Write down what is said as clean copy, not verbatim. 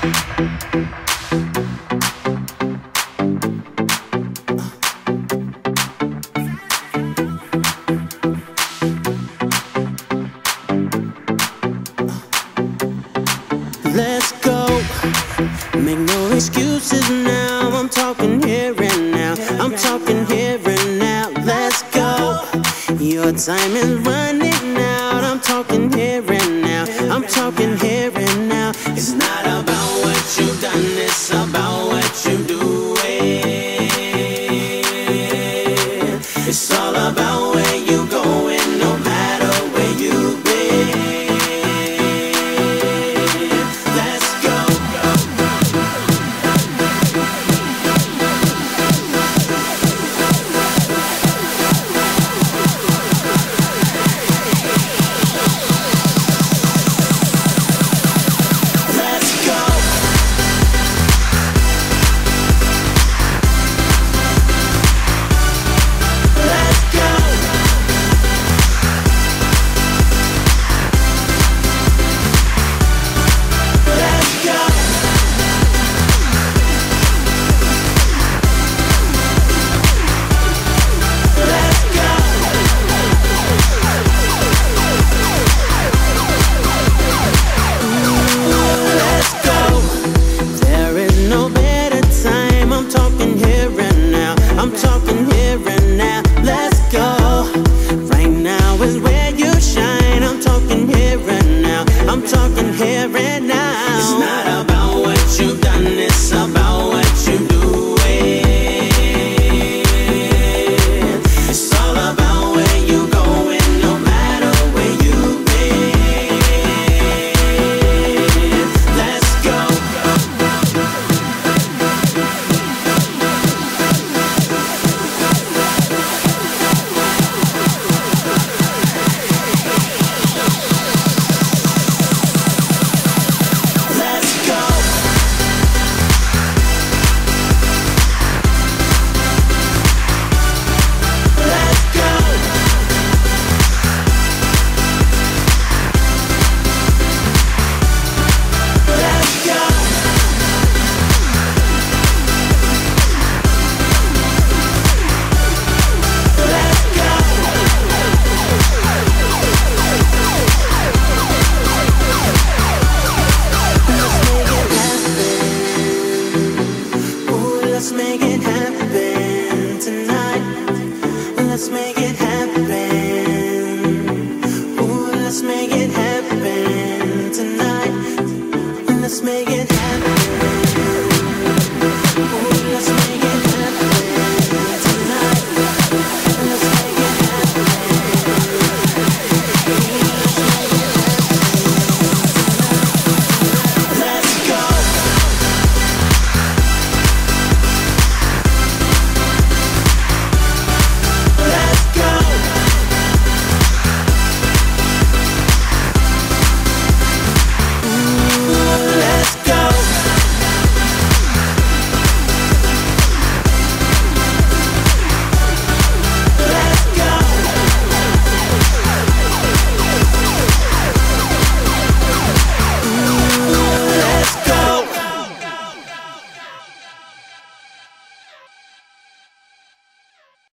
Let's go, make no excuses now. I'm talking here and now. I'm talking here and now. Let's go, your time is running out. I'm talking here and now. I'm talking here and now. It's not about what you've done, it's about what you do. It's all about where you going, no matter where you've been. I'm talking here and now, let's go. Right now is where you shine. I'm talking here and now. I'm talking here and now. It's not about what you've done, it's about what you do. It's all about where you going, no matter where you've been. Let's go. Let's make it happen tonight. Let's make it happen. Ooh, let's make it happen tonight. Let's make it happen.